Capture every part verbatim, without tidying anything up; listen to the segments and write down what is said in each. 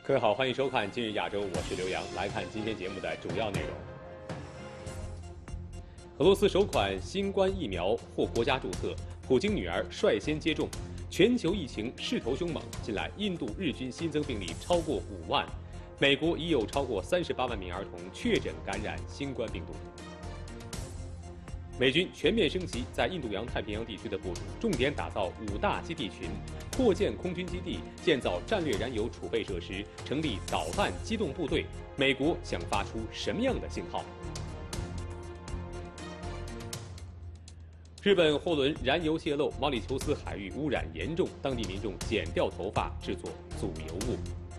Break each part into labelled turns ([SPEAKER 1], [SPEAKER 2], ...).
[SPEAKER 1] 各位好，欢迎收看《今日亚洲》，我是刘洋。来看今天节目的主要内容：俄罗斯首款新冠疫苗获国家注册，普京女儿率先接种。全球疫情势头凶猛，近来印度日均新增病例超过五万，美国已有超过三十八万名儿童确诊感染新冠病毒。美军全面升级在印度洋太平洋地区的部署，重点打造五大基地群，扩建空军基地，建造战略燃油储备设施，成立导弹机动部队。美国想发出什么样的信号？日本货轮燃油泄漏，毛里求斯海域污染严重，当地民众剪掉头发制作阻油物。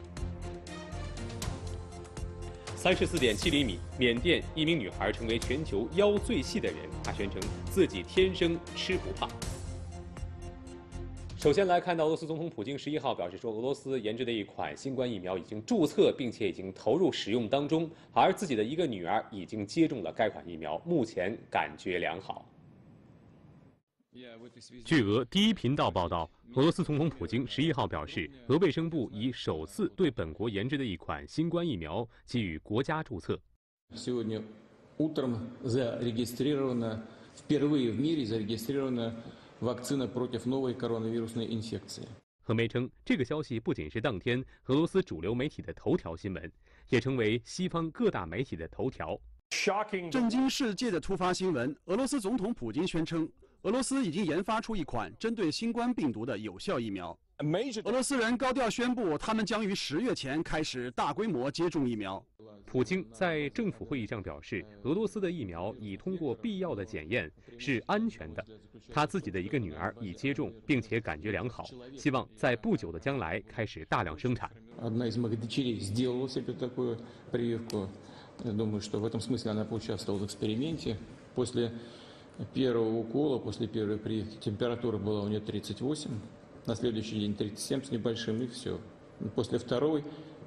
[SPEAKER 1] 三十四点七厘米，缅甸一名女孩成为全球腰最细的人，她宣称自己天生吃不胖。首先来看到俄罗斯总统普京十一号表示说，俄罗斯研制的一款新冠疫苗已经注册并且已经投入使用当中，而自己的一个女儿已经接种了该款疫苗，目前感觉良好。据俄第一频道报道，俄罗斯总统普京十一号表示，俄卫生部已首次对本国研制的一款新冠疫苗给予国家注册。
[SPEAKER 2] Сегодня утром зарегистрирована впервые в мире зарегистрирована вакцина против новой коронавирусной инфекции。
[SPEAKER 1] 俄媒称，这个消息不仅是当天俄罗斯主流媒体的头条新闻，也成为西方各大媒体的头条。
[SPEAKER 3] 震惊世界的突发新闻：俄罗斯总统普京宣称，俄罗斯已经研发出一款针对新冠病毒的有效疫苗。俄罗斯人高调宣布，他们将于十月前开始大规模接种疫苗。
[SPEAKER 1] 普京在政府会议上表示，俄罗斯的疫苗已通过必要的检验，是安全的。他自己的一个女儿已接种，并且感觉良好，希望在不久的将来开始大量生产。
[SPEAKER 2] Я думаю, что в этом смысле она поучаствовала в эксперименте. После первого укола, после первой прививки температура была у нее тридцать восемь, на следующий день тридцать семь с небольшим, и все. После второй,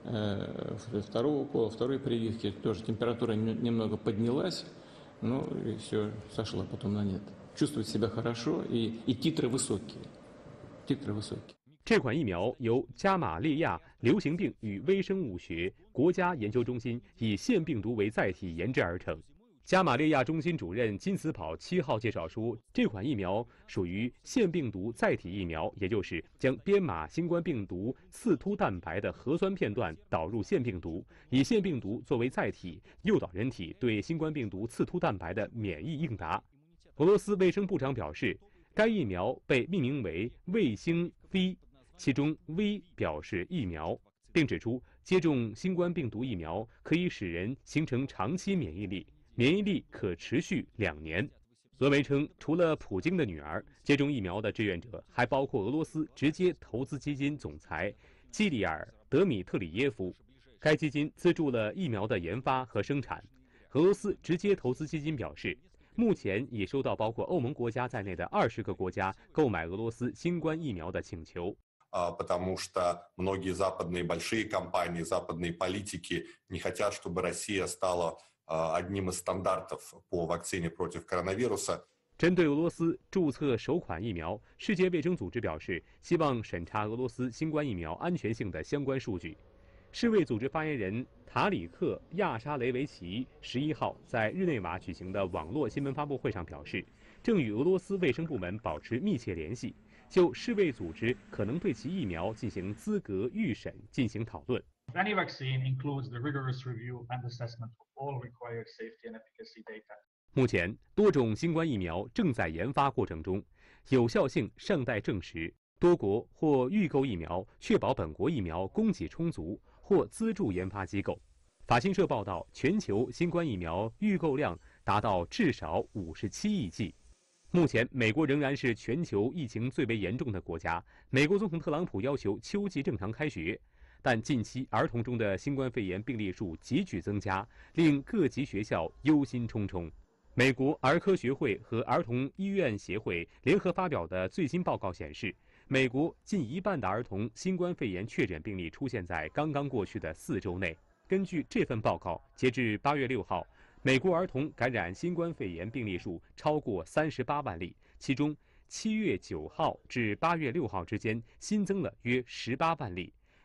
[SPEAKER 2] э, второго укола, второй прививки тоже температура немного поднялась, ну и все, сошла потом на нет. Чувствует себя хорошо, и, и титры высокие. Титры высокие.
[SPEAKER 1] 这款疫苗由加马利亚流行病与微生物学国家研究中心以腺病毒为载体研制而成。加马利亚中心主任金斯堡七号介绍说，这款疫苗属于腺病毒载体疫苗，也就是将编码新冠病毒刺突蛋白的核酸片段导入腺病毒，以腺病毒作为载体，诱导人体对新冠病毒刺突蛋白的免疫应答。俄罗斯卫生部长表示，该疫苗被命名为卫星 V。其中 V 表示疫苗，并指出接种新冠病毒疫苗可以使人形成长期免疫力，免疫力可持续两年。俄媒称，除了普京的女儿，接种疫苗的志愿者还包括俄罗斯直接投资基金总裁基里尔·德米特里耶夫。该基金资助了疫苗的研发和生产。俄罗斯直接投资基金表示，目前已收到包括欧盟国家在内的二十个国家购买俄罗斯新冠疫苗的请求。
[SPEAKER 4] потому что многие западные большие компании, западные политики не хотят, чтобы Россия стала одним из стандартов по вакцине против коронавируса.
[SPEAKER 1] 针对俄罗斯注册首款疫苗，世界卫生组织表示，希望审查俄罗斯新冠疫苗安全性的相关数据。世卫组织发言人塔里克·亚沙雷维奇十一号在日内瓦举行的网络新闻发布会上表示，正与俄罗斯卫生部门保持密切联系，就世卫组织可能对其疫苗进行资格预审进行讨论。
[SPEAKER 5] Any vaccine includes the rigorous review and assessment of all required safety and efficacy data.
[SPEAKER 1] 目前，多种新冠疫苗正在研发过程中，有效性尚待证实。多国或预购疫苗，确保本国疫苗供给充足，或资助研发机构。法新社报道，全球新冠疫苗预购量达到至少五十七亿剂。目前，美国仍然是全球疫情最为严重的国家。美国总统特朗普要求秋季正常开学，但近期儿童中的新冠肺炎病例数急剧增加，令各级学校忧心忡忡。美国儿科学会和儿童医院协会联合发表的最新报告显示，美国近一半的儿童新冠肺炎确诊病例出现在刚刚过去的四周内。根据这份报告，截至八月六号，美国儿童感染新冠肺炎病例数超过三十八万例，其中七月九号至八月六号之间新增了约十八万例。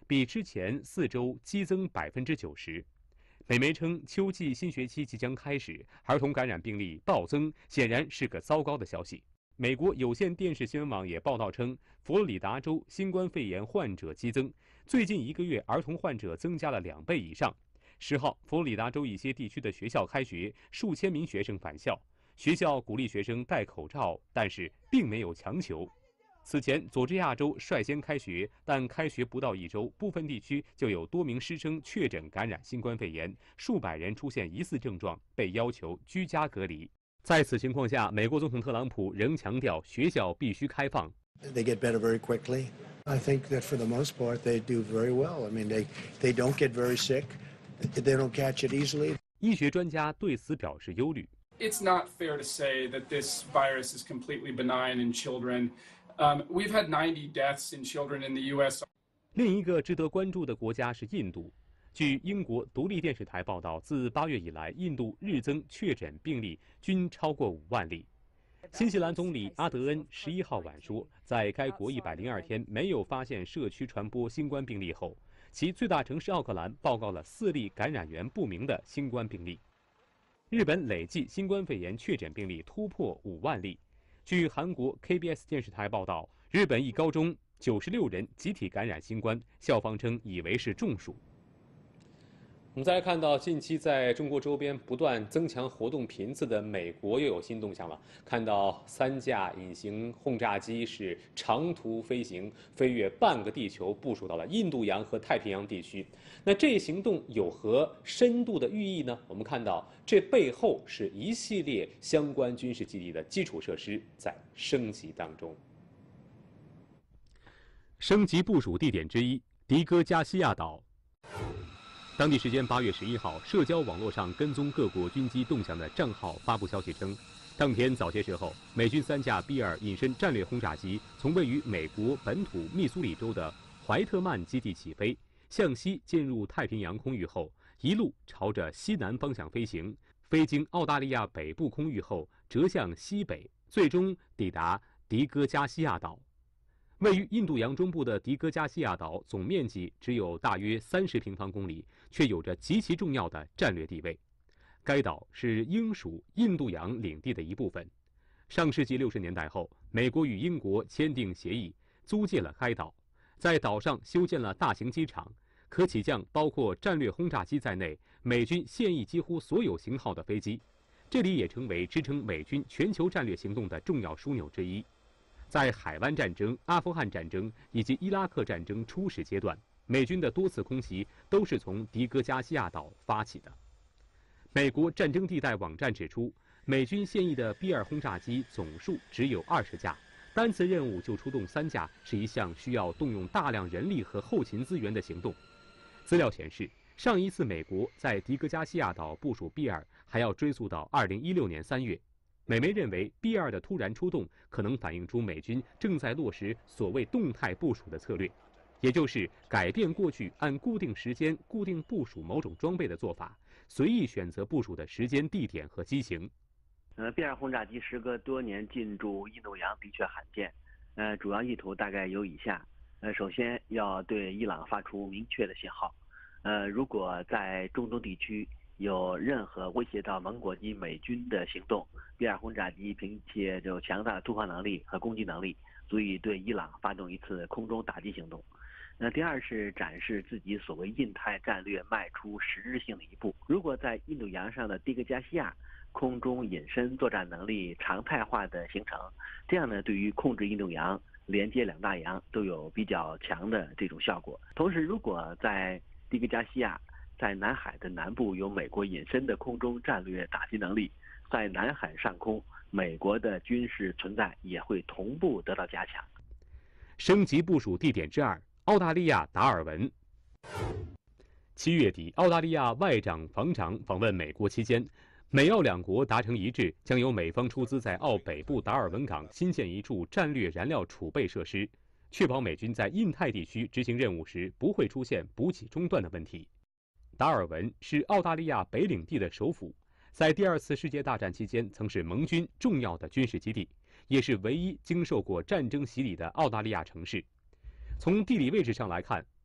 [SPEAKER 1] 比之前四周激增百分之九十。美媒称，秋季新学期即将开始，儿童感染病例暴增，显然是个糟糕的消息。美国有线电视新闻网也报道称，佛罗里达州新冠肺炎患者激增，最近一个月儿童患者增加了两倍以上。十号，佛罗里达州一些地区的学校开学，数千名学生返校，学校鼓励学生戴口罩，但是并没有强求。此前，佐治亚州率先开学，但开学不到一周，部分地区就有多名师生确诊感染新冠肺炎，数百人出现疑似症状，被要求居家隔离。在此情况下，美国总统特朗普仍强调学校必须开放。
[SPEAKER 6] They get better very quickly. I think that for the most part they do very well. I mean, they they don't get very sick. They don't catch it easily.
[SPEAKER 1] 医学专家对此表示忧虑。
[SPEAKER 7] It's not fair to say that this virus is completely benign in children. Um, we've had ninety deaths in children in the U S
[SPEAKER 1] 另一个值得关注的国家是印度。据英国独立电视台报道，自八月以来，印度日增确诊病例均超过五万例。新西兰总理阿德恩十一号晚说，在该国一百零二天没有发现社区传播新冠病例后，其最大城市奥克兰报告了四例感染源不明的新冠病例。日本累计新冠肺炎确诊病例突破五万例。据韩国 K B S 电视台报道，日本一高中九十六人集体感染新冠，校方称以为是中暑。我们再来看到，近期在中国周边不断增强活动频次的美国又有新动向了。看到三架隐形轰炸机是长途飞行，飞越半个地球，部署到了印度洋和太平洋地区。那这一行动有何深度的寓意呢？我们看到，这背后是一系列相关军事基地的基础设施在升级当中。升级部署地点之一，迪戈加西亚岛。当地时间八月十一号，社交网络上跟踪各国军机动向的账号发布消息称，当天早些时候，美军三架 B 二隐身战略轰炸机从位于美国本土密苏里州的怀特曼基地起飞，向西进入太平洋空域后，一路朝着西南方向飞行，飞经澳大利亚北部空域后折向西北，最终抵达迪戈加西亚岛。位于印度洋中部的迪戈加西亚岛总面积只有大约三十平方公里，却有着极其重要的战略地位。该岛是英属印度洋领地的一部分。上世纪六十年代后，美国与英国签订协议，租借了该岛，在岛上修建了大型机场，可起降包括战略轰炸机在内美军现役几乎所有型号的飞机。这里也成为支撑美军全球战略行动的重要枢纽之一。在海湾战争、阿富汗战争以及伊拉克战争初始阶段，美军的多次空袭都是从迪戈加西亚岛发起的。美国战争地带网站指出，美军现役的 B 二轰炸机总数只有二十架，单次任务就出动三架，是一项需要动用大量人力和后勤资源的行动。资料显示，上一次美国在迪戈加西亚岛部署 B 二还要追溯到二零一六年三月。美媒认为 B 二的突然出动可能反映出美军正在落实所谓动态部署的策略，也就是改变过去按固定时间固定部署某种装备的做法，随意选择部署的时间、地点和机型。
[SPEAKER 8] 呃 ，B 二轰炸机时隔多年进驻印度洋的确罕见。呃，主要意图大概有以下：呃，首先要对伊朗发出明确的信号，呃，如果在中东地区有任何威胁到盟国及美军的行动 ，B 二轰炸机凭借有强大的突破能力和攻击能力，足以对伊朗发动一次空中打击行动。那第二是展示自己所谓印太战略迈出实质性的一步。如果在印度洋上的迪戈加西亚空中隐身作战能力常态化的形成，这样呢，对于控制印度洋、连接两大洋都有比较强的这种效果。同时，如果在迪戈加西亚在南海的南部有美国隐身的空中战略打击能力，在南海上空，美国的军事存在也会同步得到加强。
[SPEAKER 1] 升级部署地点之二，澳大利亚达尔文。七月底，澳大利亚外长防长访问美国期间，美澳两国达成一致，将由美方出资在澳北部达尔文港新建一处战略燃料储备设施，确保美军在印太地区执行任务时不会出现补给中断的问题。达尔文是澳大利亚北领地的首府，在第二次世界大战期间曾是盟军重要的军事基地，也是唯一经受过战争洗礼的澳大利亚城市。从地理位置上来看，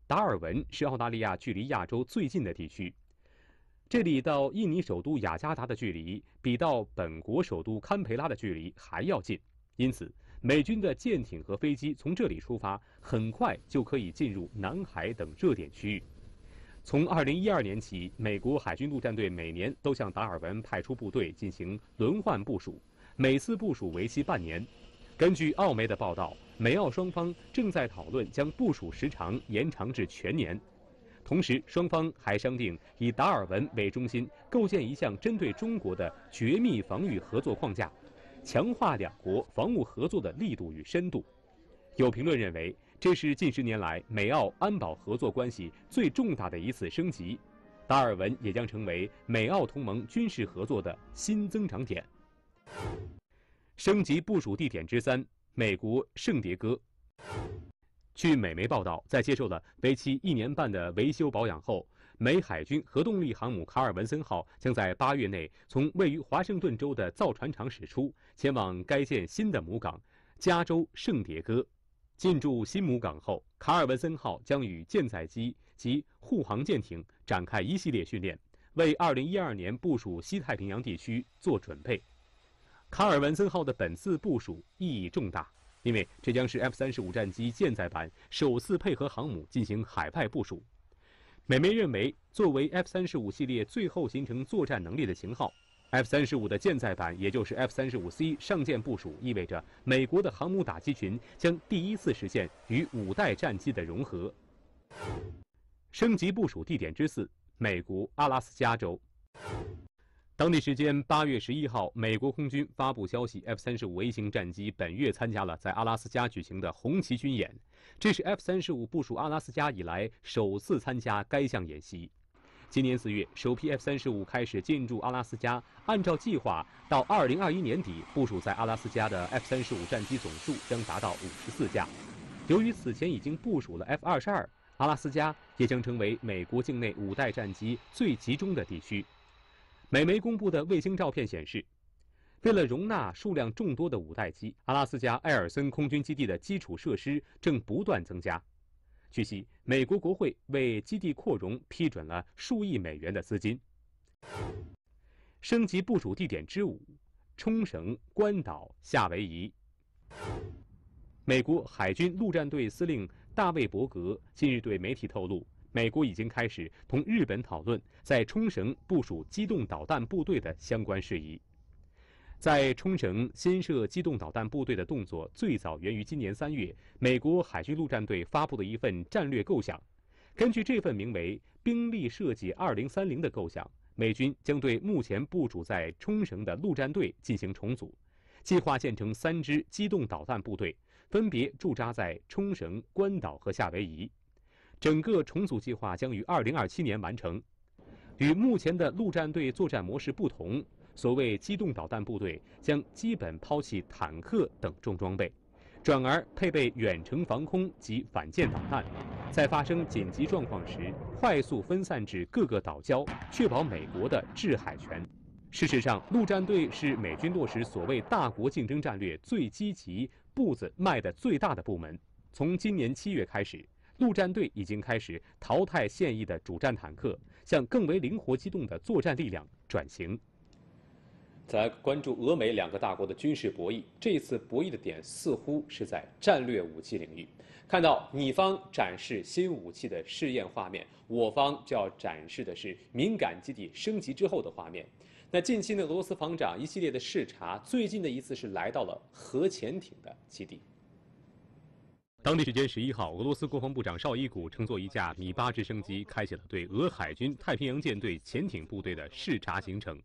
[SPEAKER 1] 达尔文是澳大利亚距离亚洲最近的地区，这里到印尼首都雅加达的距离比到本国首都堪培拉的距离还要近，因此美军的舰艇和飞机从这里出发，很快就可以进入南海等热点区域。从二零一二年起，美国海军陆战队每年都向达尔文派出部队进行轮换部署，每次部署为期半年。根据澳媒的报道，美澳双方正在讨论将部署时长延长至全年。同时，双方还商定以达尔文为中心，构建一项针对中国的绝密防御合作框架，强化两国防务合作的力度与深度。有评论认为，这是近十年来美澳安保合作关系最重大的一次升级，达尔文也将成为美澳同盟军事合作的新增长点。升级部署地点之三，美国圣迭戈。据美媒报道，在接受了为期一年半的维修保养后，美海军核动力航母卡尔文森号将在八月内从位于华盛顿州的造船厂驶出，前往该舰新的母港加州圣迭戈。进驻新母港后，卡尔文森号将与舰载机及护航舰艇展开一系列训练，为二零一二年部署西太平洋地区做准备。卡尔文森号的本次部署意义重大，因为这将是 F 三十五 战机舰载版首次配合航母进行海外部署。美媒认为，作为 F 三十五 系列最后形成作战能力的型号， F 三十五 的舰载版，也就是 F 三十五 C 上舰部署，意味着美国的航母打击群将第一次实现与五代战机的融合。升级部署地点之四，美国阿拉斯加州。当地时间八月十一号，美国空军发布消息 ，F 三十五 A 型战机本月参加了在阿拉斯加举行的红旗军演，这是 F 三十五 部署阿拉斯加以来首次参加该项演习。今年四月，首批 F 三十五 开始进驻阿拉斯加，按照计划，到二零二一年底部署在阿拉斯加的 F 三十五 战机总数将达到五十四架。由于此前已经部署了 F 二十二，阿拉斯加也将成为美国境内五代战机最集中的地区。美媒公布的卫星照片显示，为了容纳数量众多的五代机，阿拉斯加埃尔森空军基地的基础设施正不断增加。据悉，美国国会为基地扩容批准了数亿美元的资金。升级部署地点之五，冲绳、关岛、夏威夷。美国海军陆战队司令大卫·伯格近日对媒体透露，美国已经开始同日本讨论在冲绳部署机动导弹部队的相关事宜。在冲绳新设机动导弹部队的动作最早源于今年三月，美国海军陆战队发布的一份战略构想。根据这份名为《兵力设计二零三零》的构想，美军将对目前部署在冲绳的陆战队进行重组，计划建成三支机动导弹部队，分别驻扎在冲绳、关岛和夏威夷。整个重组计划将于二零二七年完成。与目前的陆战队作战模式不同，所谓机动导弹部队将基本抛弃坦克等重装备，转而配备远程防空及反舰导弹，在发生紧急状况时快速分散至各个岛礁，确保美国的制海权。事实上，陆战队是美军落实所谓大国竞争战略最积极、步子迈得最大的部门。从今年七月开始，陆战队已经开始淘汰现役的主战坦克，向更为灵活机动的作战力量转型。再来关注俄美两个大国的军事博弈，这一次博弈的点似乎是在战略武器领域。看到你方展示新武器的试验画面，我方就要展示的是敏感基地升级之后的画面。那近期的俄罗斯防长一系列的视察，最近的一次是来到了核潜艇的基地。当地时间十一号，俄罗斯国防部长绍伊古乘坐一架米八直升机，开启了对俄海军太平洋舰队潜艇部队的视察行程。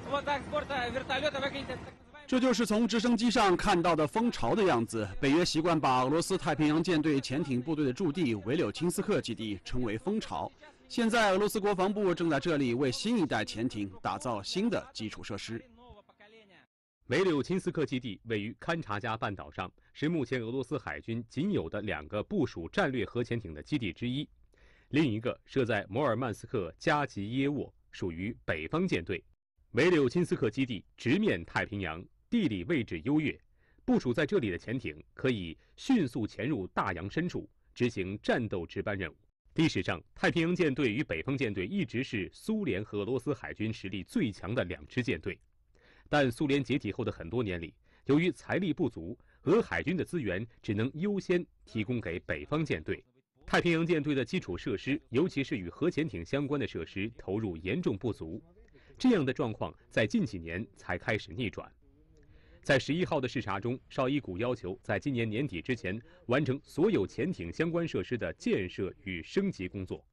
[SPEAKER 3] 这就是从直升机上看到的蜂巢的样子。北约习惯把俄罗斯太平洋舰队潜艇部队的驻地维柳钦斯克基地称为蜂巢。现在，俄罗斯国防部正在这里为新一代潜艇打造新的基础设施。
[SPEAKER 1] 维柳钦斯克基地位于勘察加半岛上，是目前俄罗斯海军仅有的两个部署战略核潜艇的基地之一。另一个设在摩尔曼斯克加吉耶沃，属于北方舰队。维柳钦斯克基地直面太平洋，地理位置优越，部署在这里的潜艇可以迅速潜入大洋深处，执行战斗值班任务。 历史上，太平洋舰队与北方舰队一直是苏联和俄罗斯海军实力最强的两支舰队。但苏联解体后的很多年里，由于财力不足，俄海军的资源只能优先提供给北方舰队。太平洋舰队的基础设施，尤其是与核潜艇相关的设施投入严重不足。这样的状况在近几年才开始逆转。在十一号的视察中，绍伊古要求在今年年底之前完成所有潜艇相关设施的建设与升级工作。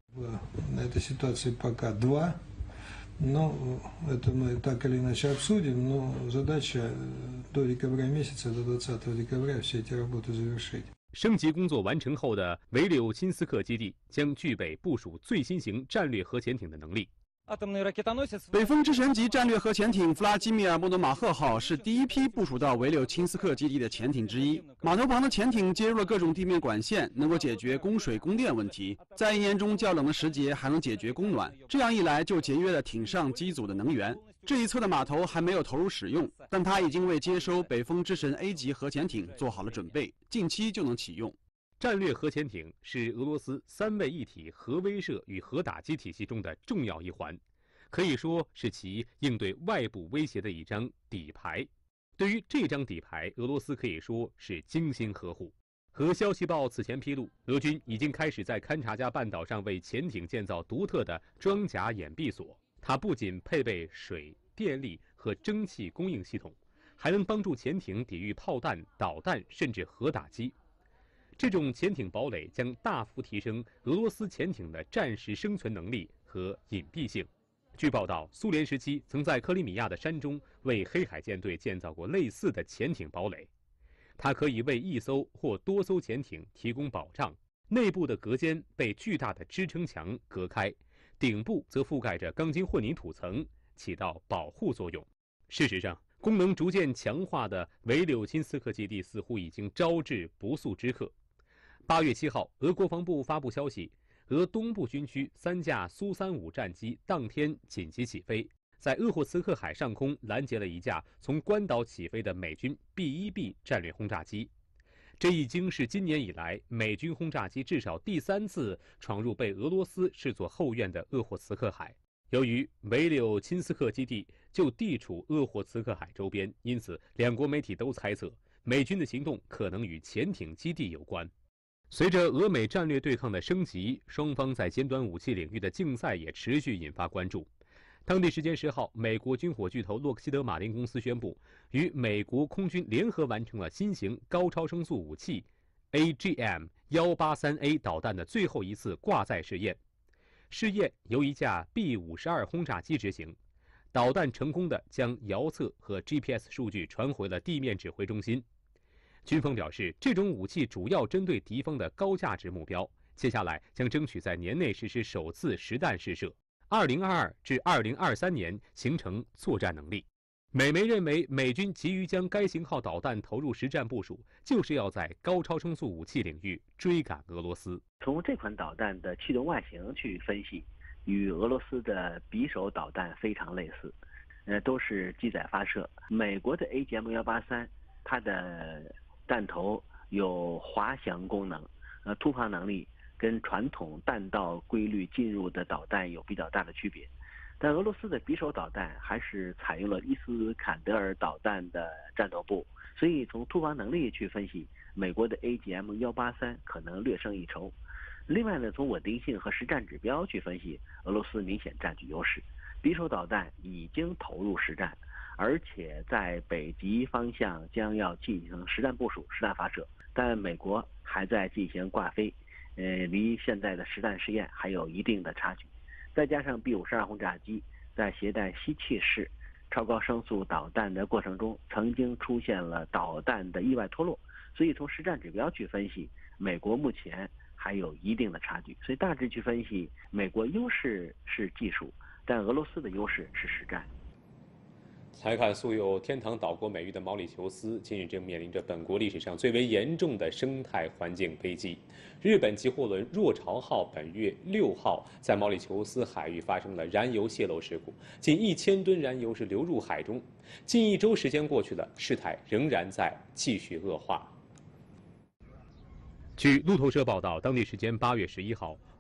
[SPEAKER 9] Но это мы так или иначе обсудим, но задача до декабря месяца, до двадцатого декабря все эти работы завершить.
[SPEAKER 1] 升级工作完成后的维柳钦斯克基地将具备部署最新型战略核潜艇的能力。
[SPEAKER 3] 北风之神级战略核潜艇弗拉基米尔·莫诺马赫号是第一批部署到维柳钦斯克基地的潜艇之一。码头旁的潜艇接入了各种地面管线，能够解决供水供电问题。在一年中较冷的时节，还能解决供暖。这样一来，就节约了艇上机组的能源。这一侧的码头还没有投入使用，但它已经为接收北风之神 A 级核潜艇做好了准备，近期就能启用。
[SPEAKER 1] 战略核潜艇是俄罗斯三位一体核威慑与核打击体系中的重要一环，可以说是其应对外部威胁的一张底牌。对于这张底牌，俄罗斯可以说是精心呵护。和消息报此前披露，俄军已经开始在勘察加半岛上为潜艇建造独特的装甲掩蔽所，它不仅配备水、电力和蒸汽供应系统，还能帮助潜艇抵御炮弹、导弹甚至核打击。这种潜艇堡垒将大幅提升俄罗斯潜艇的战时生存能力和隐蔽性。据报道，苏联时期曾在克里米亚的山中为黑海舰队建造过类似的潜艇堡垒，它可以为一艘或多艘潜艇提供保障。内部的隔间被巨大的支撑墙隔开，顶部则覆盖着钢筋混凝土层，起到保护作用。事实上，功能逐渐强化的维柳钦斯克基地似乎已经招致不速之客。八月七号，俄国防部发布消息，俄东部军区三架苏三五战机当天紧急起飞，在鄂霍次克海上空拦截了一架从关岛起飞的美军 B 一 B 战略轰炸机。这已经是今年以来美军轰炸机至少第三次闯入被俄罗斯视作后院的鄂霍次克海。由于维柳钦斯克基地就地处鄂霍次克海周边，因此两国媒体都猜测美军的行动可能与潜艇基地有关。随着俄美战略对抗的升级，双方在尖端武器领域的竞赛也持续引发关注。当地时间十号，美国军火巨头洛克希德马林公司宣布，与美国空军联合完成了新型高超声速武器 A G M 一八三 A 导弹的最后一次挂载试验。试验由一架 B 五十二轰炸机执行，导弹成功地将遥测和 G P S 数据传回了地面指挥中心。军方表示，这种武器主要针对敌方的高价值目标，接下来将争取在年内实施首次实弹试射，二零二二至二零二三年形成作战能力。美媒认为，美军急于将该型号导弹投入实战部署，就是要在高超声速武器领域追赶俄罗斯。
[SPEAKER 8] 从这款导弹的气动外形去分析，与俄罗斯的匕首导弹非常类似，呃，都是机载发射。美国的 A G M 一八三，它的弹头有滑翔功能，呃，突防能力跟传统弹道规律进入的导弹有比较大的区别。但俄罗斯的匕首导弹还是采用了伊斯坎德尔导弹的战斗部，所以从突防能力去分析，美国的 A G M 一八三可能略胜一筹。另外呢，从稳定性和实战指标去分析，俄罗斯明显占据优势。匕首导弹已经投入实战，而且在北极方向将要进行实战部署、实弹发射，但美国还在进行挂飞，呃，离现在的实弹试验还有一定的差距。再加上 B 五十二轰炸机在携带吸气式超高声速导弹的过程中，曾经出现了导弹的意外脱落，所以从实战指标去分析，美国目前还有一定的差距。所以大致去分析，美国优势是技术，但俄罗斯的优势是实战。
[SPEAKER 1] 来看素有天堂岛国美誉的毛里求斯，近日正面临着本国历史上最为严重的生态环境危机。日本籍货轮若潮号本月六号在毛里求斯海域发生了燃油泄漏事故，近一千吨燃油是流入海中。近一周时间过去了，事态仍然在继续恶化。据路透社报道，当地时间八月十一号，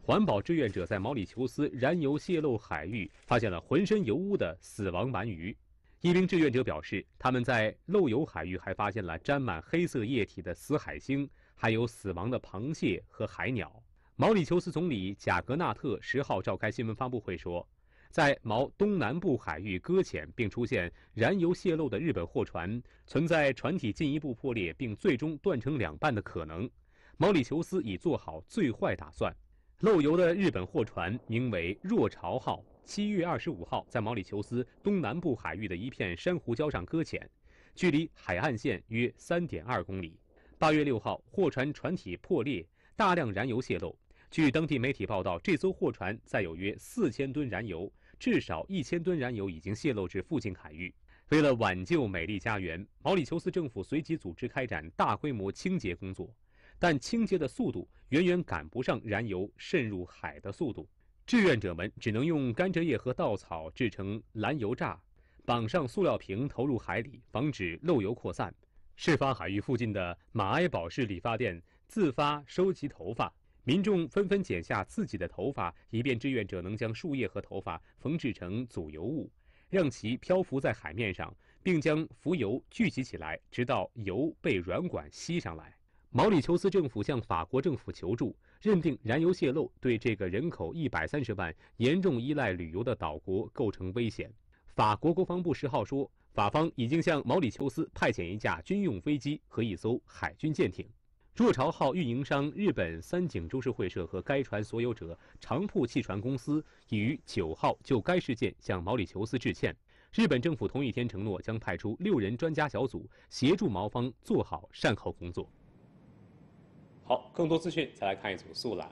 [SPEAKER 1] 环保志愿者在毛里求斯燃油泄漏海域发现了浑身油污的死亡鳗鱼。一名志愿者表示，他们在漏油海域还发现了沾满黑色液体的死海星，还有死亡的螃蟹和海鸟。毛里求斯总理贾格纳特十号召开新闻发布会说，在毛东南部海域搁浅并出现燃油泄漏的日本货船存在船体进一步破裂并最终断成两半的可能。毛里求斯已做好最坏打算。漏油的日本货船名为若潮号，七月二十五号在毛里求斯东南部海域的一片珊瑚礁上搁浅，距离海岸线约 三点二公里。八月六号，货船船体破裂，大量燃油泄漏。据当地媒体报道，这艘货船载有约四千吨燃油，至少一千吨燃油已经泄漏至附近海域。为了挽救美丽家园，毛里求斯政府随即组织开展大规模清洁工作，但清洁的速度远远赶不上燃油渗入海的速度。志愿者们只能用甘蔗叶和稻草制成燃油栅，绑上塑料瓶投入海里，防止漏油扩散。事发海域附近的马埃堡市理发店自发收集头发，民众纷纷剪下自己的头发，以便志愿者能将树叶和头发缝制成阻油物，让其漂浮在海面上，并将浮油聚集起来，直到油被软管吸上来。毛里求斯政府向法国政府求助，认定燃油泄漏对这个人口一百三十万、严重依赖旅游的岛国构成危险。法国国防部十号说，法方已经向毛里求斯派遣一架军用飞机和一艘海军舰艇。若潮号运营商日本三井株式会社和该船所有者长铺汽船公司已于九号就该事件向毛里求斯致歉。日本政府同一天承诺将派出六人专家小组协助毛方做好善后工作。好，更多资讯再来看一组速览。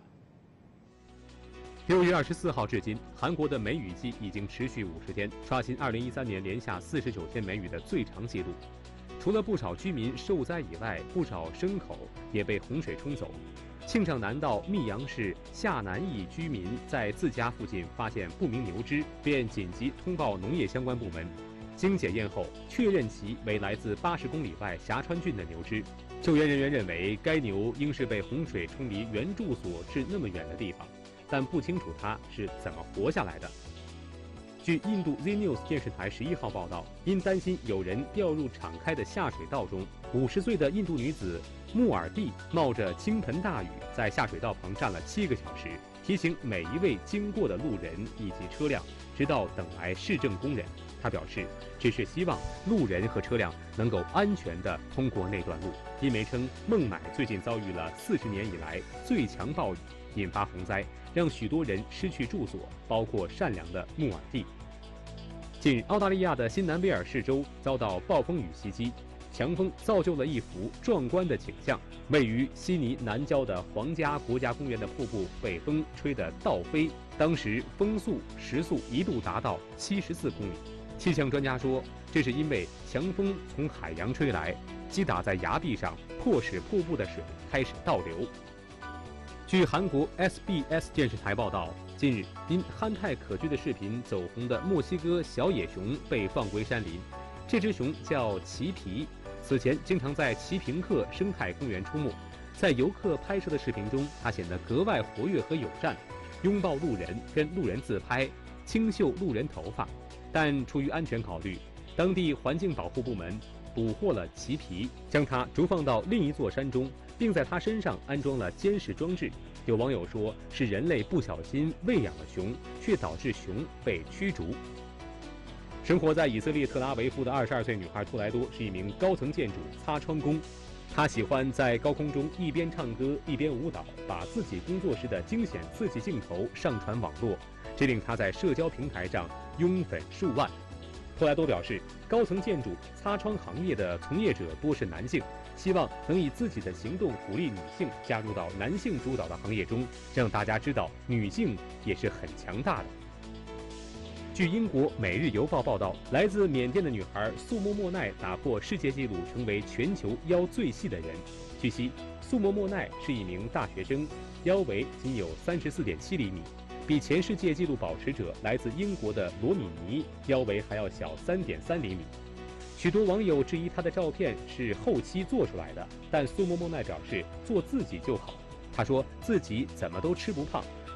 [SPEAKER 1] 六月二十四号至今，韩国的梅雨季已经持续五十天，刷新二零一三年连下四十九天梅雨的最长纪录。除了不少居民受灾以外，不少牲口也被洪水冲走。庆尚南道密阳市下南邑居民在自家附近发现不明牛只，便紧急通报农业相关部门。经检验后，确认其为来自八十公里外霞川郡的牛只。救援人员认为，该牛应是被洪水冲离原住所至那么远的地方，但不清楚它是怎么活下来的。据印度 Z News 电视台十一号报道，因担心有人掉入敞开的下水道中，五十岁的印度女子穆尔蒂冒着倾盆大雨，在下水道旁站了七个小时，提醒每一位经过的路人以及车辆，直到等来市政工人。他表示，只是希望路人和车辆能够安全地通过那段路，因为称孟买最近遭遇了四十年以来最强暴雨，引发洪灾，让许多人失去住所，包括善良的穆尔蒂。近日，澳大利亚的新南威尔士州遭到暴风雨袭击，强风造就了一幅壮观的景象。位于悉尼南郊的皇家国家公园的瀑布被风吹得倒飞，当时风速时速一度达到七十四公里。气象专家说，这是因为强风从海洋吹来，击打在崖壁上，迫使瀑布的水开始倒流。据韩国 S B S 电视台报道，近日因憨态可掬的视频走红的墨西哥小野熊被放归山林。这只熊叫奇皮，此前经常在奇平克生态公园出没。在游客拍摄的视频中，它显得格外活跃和友善，拥抱路人，跟路人自拍，清秀路人头发。但出于安全考虑，当地环境保护部门捕获了奇皮，将它逐放到另一座山中，并在它身上安装了监视装置。有网友说，是人类不小心喂养了熊，却导致熊被驱逐。生活在以色列特拉维夫的二十二岁女孩图莱多是一名高层建筑擦窗工，她喜欢在高空中一边唱歌一边舞蹈，把自己工作时的惊险刺激镜头上传网络，这令她在社交平台上拥粉数万。图莱多表示，高层建筑擦窗行业的从业者多是男性，希望能以自己的行动鼓励女性加入到男性主导的行业中，让大家知道女性也是很强大的。据英国《每日邮报》报道，来自缅甸的女孩素莫莫奈打破世界纪录，成为全球腰最细的人。据悉，素莫莫奈是一名大学生，腰围仅有三十四点七厘米，比前世界纪录保持者来自英国的罗米尼腰围还要小三点三厘米。许多网友质疑她的照片是后期做出来的，但素莫莫奈表示做自己就好。她说自己怎么都吃不胖，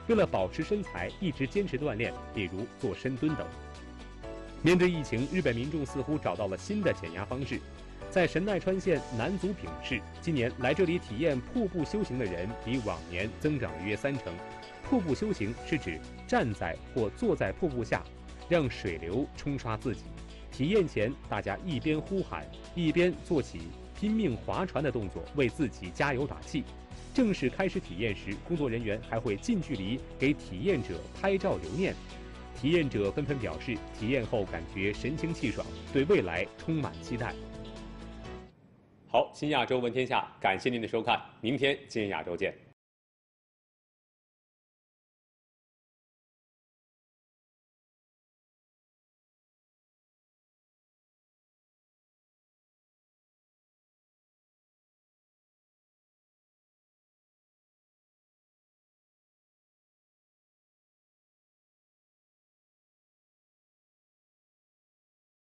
[SPEAKER 1] 为了保持身材，一直坚持锻炼，比如做深蹲等。面对疫情，日本民众似乎找到了新的减压方式。在神奈川县南足柄市，今年来这里体验瀑布修行的人比往年增长了约三成。瀑布修行是指站在或坐在瀑布下，让水流冲刷自己。体验前，大家一边呼喊，一边做起拼命划船的动作，为自己加油打气。正式开始体验时，工作人员还会近距离给体验者拍照留念。体验者纷纷表示，体验后感觉神清气爽，对未来充满期待。好，新亚洲闻天下，感谢您的收看，明天新亚洲见。